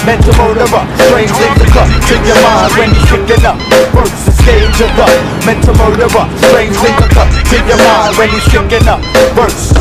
mental murderer. Strange things occur to your mind when he's kicking up. First the stage of the mental murderer. Strange things occur to your mind when he's kicking up. Verse.